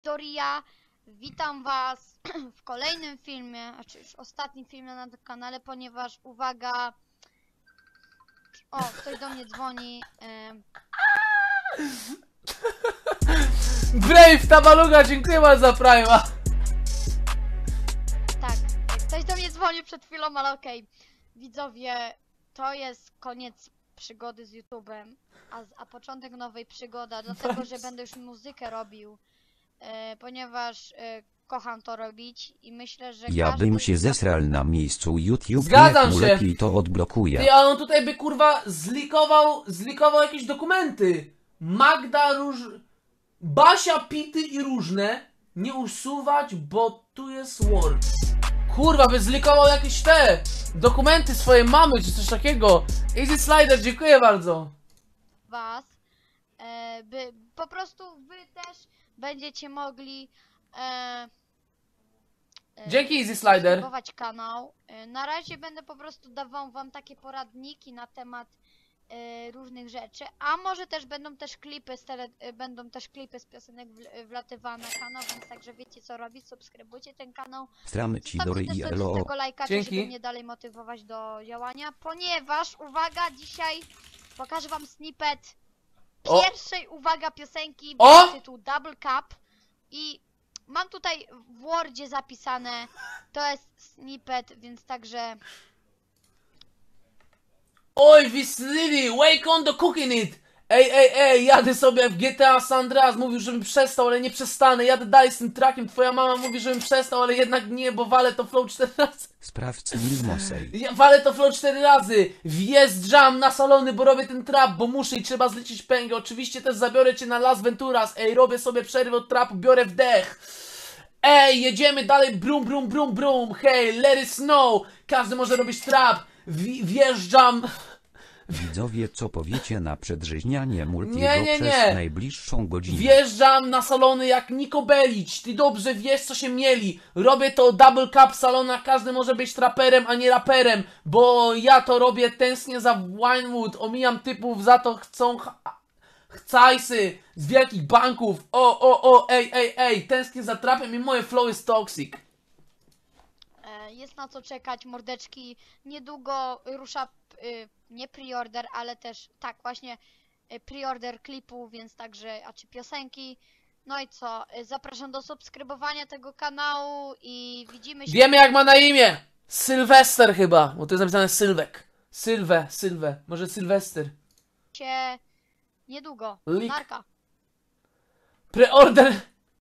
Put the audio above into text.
Doria, witam was w kolejnym filmie, znaczy już ostatnim filmie na kanale, ponieważ uwaga, o, ktoś do mnie dzwoni. Brave, Tabaluga, dziękuję bardzo za Prime'a. Tak, ktoś do mnie dzwonił przed chwilą, ale okej. Widzowie, to jest koniec przygody z YouTube'em, a początek nowej przygody, dlatego że będę już muzykę robił, ponieważ kocham to robić i myślę, że Ja każdy bym się zesrał na miejscu YouTube, Zgadzam niech mu się. lepiej to odblokuje. Ty, a on tutaj by kurwa zlikował jakieś dokumenty. Magda Basia, Pity i różne. Nie usuwać, bo tu jest Word. Kurwa, by zlikował jakieś te dokumenty swojej mamy czy coś takiego. Easy Slider, dziękuję bardzo. was, by po prostu wy też będziecie mogli Dzięki Easy Slider. subskrybować kanał. Na razie będę po prostu dawał wam takie poradniki na temat różnych rzeczy, a może też będą też klipy z piosenek wlatywane na kanał, więc także wiecie co robić, subskrybujcie ten kanał. Stramy ci Dory Zostawcie i też Elo. tego lajka, Dzięki. żeby mnie dalej motywować do działania, ponieważ, uwaga, dzisiaj pokażę wam snippet O. pierwszej, uwaga, piosenki, O. tytuł Double Cup i mam tutaj w Wordzie zapisane, to jest snippet, więc także... Oj, Wislili, wake on the cooking it! Ej, jadę sobie w GTA San Andreas, mówił, żebym przestał, ale nie przestanę, jadę dalej z tym trackiem, twoja mama mówi, żebym przestał, ale jednak nie, bo walę to flow 4 razy. Sprawdź Milmosej. Ja walę to flow 4 razy, wjeżdżam na salony, bo robię ten trap, bo muszę i trzeba zlecić pęgę, oczywiście też zabiorę cię na Las Venturas, ej, robię sobie przerwę od trapu, biorę wdech. Ej, jedziemy dalej, brum, brum, brum, brum, hej, let it snow, każdy może robić trap, wjeżdżam... Widzowie, co powiecie na przedrzeźnianie Multiego Nie. przez najbliższą godzinę? Wjeżdżam na salony jak Niko Bellic, ty dobrze wiesz co się mieli. Robię to double cup salona, każdy może być traperem, a nie raperem. Bo ja to robię, tęsknię za Winewood, omijam typów, za to chcą chcajsy z wielkich banków. Ej, tęsknię za trapem i moje flow jest toxic. Jest na co czekać, mordeczki. Niedługo rusza nie preorder, ale też tak właśnie preorder klipu, więc także, a czy piosenki. No i co? Zapraszam do subskrybowania tego kanału i widzimy się. Wiemy jak ma na imię. Sylwester chyba, bo to jest napisane Sylwek. Sylwę, może Sylwester. Niedługo. Lik. Narka. Preorder